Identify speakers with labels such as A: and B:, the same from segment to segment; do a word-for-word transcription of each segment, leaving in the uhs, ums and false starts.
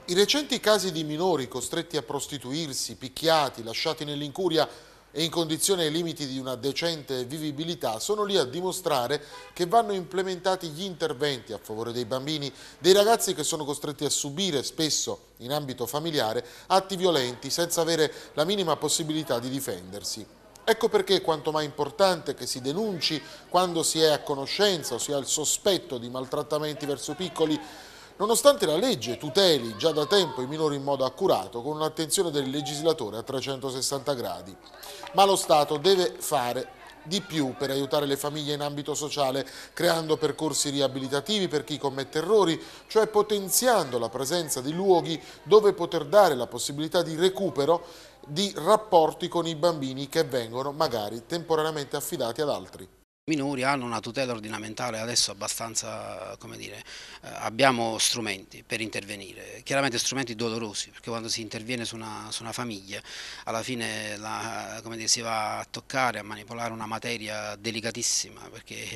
A: I recenti casi di minori costretti a prostituirsi, picchiati, lasciati nell'incuria e in condizioni ai limiti di una decente vivibilità sono lì a dimostrare che vanno implementati gli interventi a favore dei bambini, dei ragazzi che sono costretti a subire, spesso in ambito familiare, atti violenti senza avere la minima possibilità di difendersi. Ecco perché è quanto mai importante che si denunci quando si è a conoscenza o si ha il sospetto di maltrattamenti verso piccoli, nonostante la legge tuteli già da tempo i minori in modo accurato, con un'attenzione del legislatore a trecentosessanta gradi. Ma lo Stato deve fare di più per aiutare le famiglie in ambito sociale, creando percorsi riabilitativi per chi commette errori, cioè potenziando la presenza di luoghi dove poter dare la possibilità di recupero di rapporti con i bambini che vengono magari temporaneamente affidati ad altri.
B: I minori hanno una tutela ordinamentale adesso abbastanza, come dire, eh, abbiamo strumenti per intervenire, chiaramente strumenti dolorosi, perché quando si interviene su una, su una famiglia, alla fine la, come dire, si va a toccare, a manipolare una materia delicatissima, perché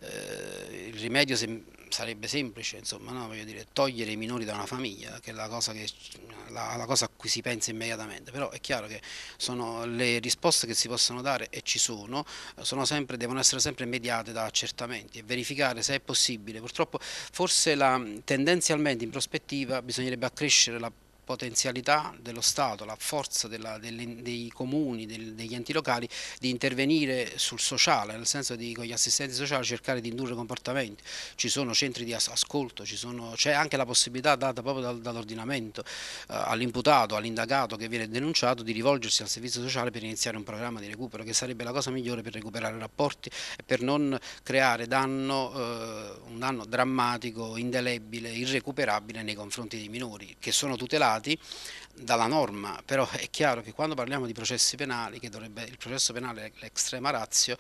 B: eh, il rimedio sem- sarebbe semplice, insomma, no? Voglio dire, togliere i minori da una famiglia, che è la cosa, che, la, la cosa a cui si pensa immediatamente, però è chiaro che sono le risposte che si possono dare e ci sono, sono sempre, devono essere sempre mediate da accertamenti e verificare se è possibile. Purtroppo forse la, tendenzialmente in prospettiva bisognerebbe accrescere la potenzialità dello Stato, la forza della, delle, dei comuni, del, degli enti locali di intervenire sul sociale, nel senso di con gli assistenti sociali cercare di indurre comportamenti. Ci sono centri di ascolto, c'è anche la possibilità data proprio dal, dall'ordinamento eh, all'imputato, all'indagato che viene denunciato di rivolgersi al servizio sociale per iniziare un programma di recupero, che sarebbe la cosa migliore per recuperare rapporti e per non creare danno, eh, un danno drammatico, indelebile, irrecuperabile nei confronti dei minori, che sono tutelati dalla norma. Però è chiaro che quando parliamo di processi penali, che dovrebbe, il processo penale, l'extrema ratio,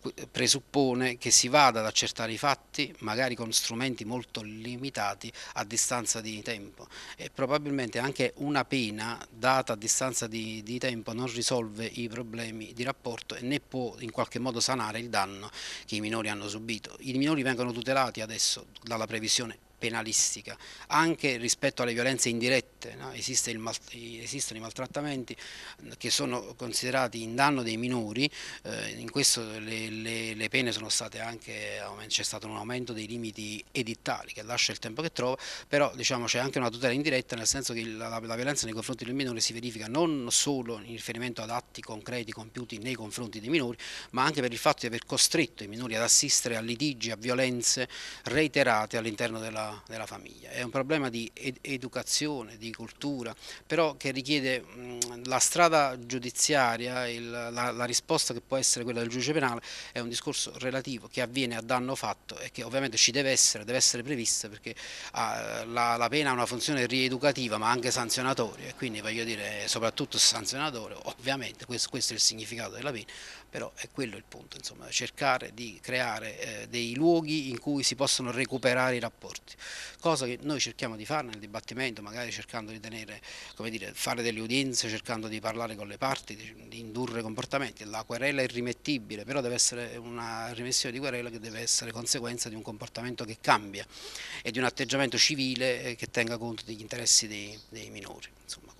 B: presuppone che si vada ad accertare i fatti, magari con strumenti molto limitati a distanza di tempo, e probabilmente anche una pena data a distanza di, di tempo non risolve i problemi di rapporto e né può in qualche modo sanare il danno che i minori hanno subito. I minori vengono tutelati adesso dalla previsione penalistica, anche rispetto alle violenze indirette, no? Esiste il mal, esistono i maltrattamenti che sono considerati in danno dei minori, eh, in questo le, le, le pene sono state anche, c'è stato un aumento dei limiti edittali che lascia il tempo che trova, però diciamo c'è anche una tutela indiretta, nel senso che la, la, la violenza nei confronti del minore si verifica non solo in riferimento ad atti concreti compiuti nei confronti dei minori, ma anche per il fatto di aver costretto i minori ad assistere a litigi, a violenze reiterate all'interno della della famiglia. È un problema di ed educazione, di cultura, però che richiede mh, la strada giudiziaria, il, la, la risposta che può essere quella del giudice penale è un discorso relativo che avviene a danno fatto e che ovviamente ci deve essere, deve essere prevista, perché ah, la, la pena ha una funzione rieducativa ma anche sanzionatoria, e quindi voglio dire soprattutto sanzionatoria, ovviamente questo, questo è il significato della pena, però è quello il punto, insomma, cercare di creare eh, dei luoghi in cui si possono recuperare i rapporti, cosa che noi cerchiamo di fare nel dibattimento, magari cercando di tenere, come dire, fare delle udienze, cercando di parlare con le parti, di, di indurre comportamenti. La querela è irrimettibile, però deve essere una rimessione di querela che deve essere conseguenza di un comportamento che cambia e di un atteggiamento civile eh, che tenga conto degli interessi dei, dei minori, insomma.